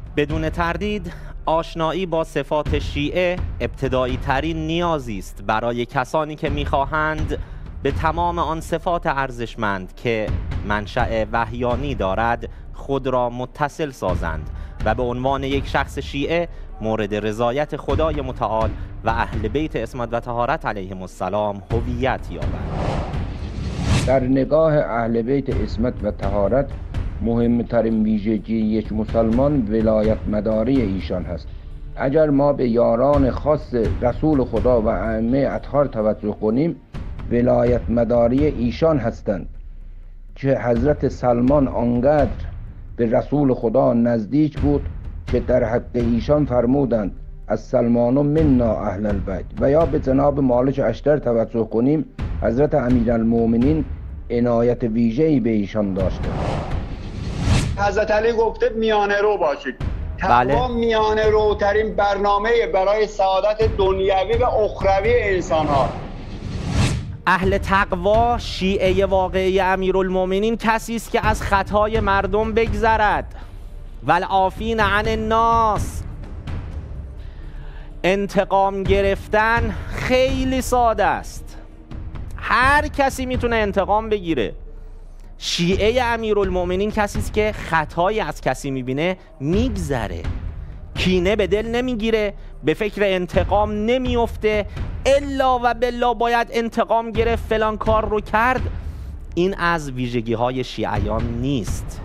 بدون تردید آشنایی با صفات شیعه ابتدایی ترین نیازی است برای کسانی که می‌خواهند به تمام آن صفات ارزشمند که منشأ وحیانی دارد خود را متصل سازند و به عنوان یک شخص شیعه مورد رضایت خدای متعال و اهل بیت عصمت و طهارت علیهم السلام هویت یابند. در نگاه اهل بیت عصمت و طهارت مهمترین ویژگی یک مسلمان ولایت مداری ایشان هست. اگر ما به یاران خاص رسول خدا و ائمه اطهار توجه کنیم، ولایت مداری ایشان هستند که حضرت سلمان آنقدر به رسول خدا نزدیک بود که در حق ایشان فرمودند از سلمان منا اهل البیت. و یا به جناب مالک اشتر توجه کنیم، حضرت امیرالمؤمنین عنایت ویژه‌ای به ایشان داشته. حضرت علی گفته میانه رو باشید. تقوا میانه رو ترین برنامه برای سعادت دنیوی و اخروی انسان ها. اهل تقوا شیعه واقعی امیرالمؤمنین کسی است که از خطای مردم بگذرد. والعافین عن الناس. انتقام گرفتن خیلی ساده است، هر کسی میتونه انتقام بگیره. شیعه امیرالمؤمنین کسی است که خطایی از کسی میبینه میگذره، کینه به دل نمیگیره، به فکر انتقام نمیفته، الا و بالله باید انتقام گرفت فلان کار رو کرد. این از ویژگی های شیعیان نیست.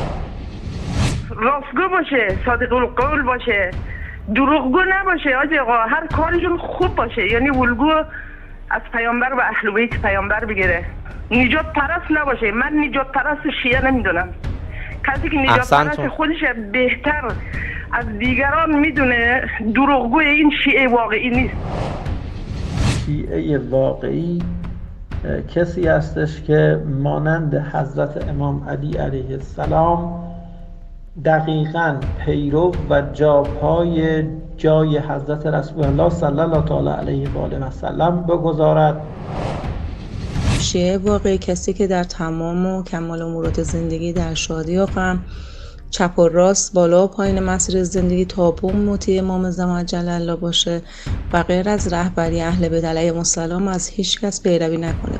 راستگو باشه، صادق القول باشه، دروغگو نباشه. آقا هر کارشون خوب باشه، یعنی الگو از پیامبر و اهل بیت پیامبر بگیره. نجات پرست نباشه. من نجات پرست شیعه نمیدونم. کسی که نجات پرست خودش بهتر از دیگران میدونه، دروغگوی این شیعه واقعی نیست. شیعه واقعی کسی هستش که مانند حضرت امام علی علیه السلام دقیقاً پیرو و جاپای جای حضرت رسول الله صلی الله تعالی علیه و آله و سلم بگذارد. شیعه واقعی کسی که در تمام و کمال امورات زندگی، در شادی و غم، چپ و راست، بالا و پایین مسیر زندگی تابع مطیع امام زمان جل الله باشه و غیر از رهبری اهل بیت علیهم السلام از هیچ کس پیروی نکنه.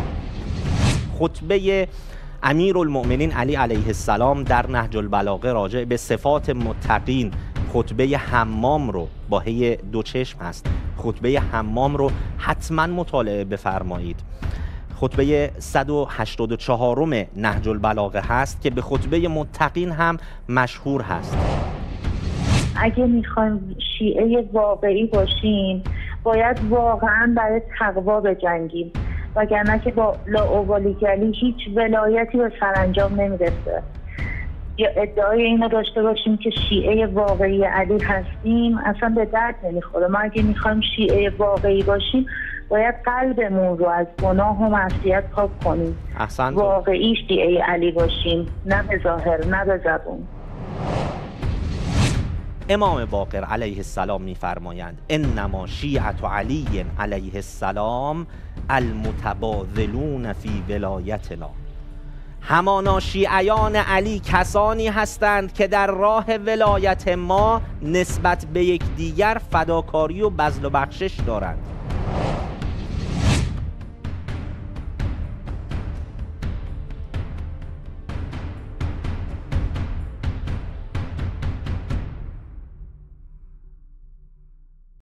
خطبه امیرالمؤمنین علی علیه السلام در نهج البلاغه راجع به صفات متقین، خطبه حمام رو با هی دو چشم هست، خطبه حمام رو حتما مطالعه بفرمایید. خطبه 184 نهج البلاغه هست که به خطبه متقین هم مشهور هست. اگه میخوایم شیعه واقعی باشیم باید واقعا برای تقوا بجنگیم، وگرنه که با لاابالیگری هیچ ولایتی به سرانجام نمیرسه. یا ادعای اینو داشته باشیم که شیعه واقعی علی هستیم اصلا به درد نمیخوره. ما اگه میخوایم شیعه واقعی باشیم باید قلبمون رو از گناه و معصیت پاک کنیم. واقعی شیعه علی باشیم، نه به ظاهر نه به زبون. امام باقر علیه السلام میفرمایند انما شیعة علی علیه السلام المتباذلون فی ولایتنا. همانا شیعیان علی کسانی هستند که در راه ولایت ما نسبت به یکدیگر فداکاری و بذل و بخشش دارند.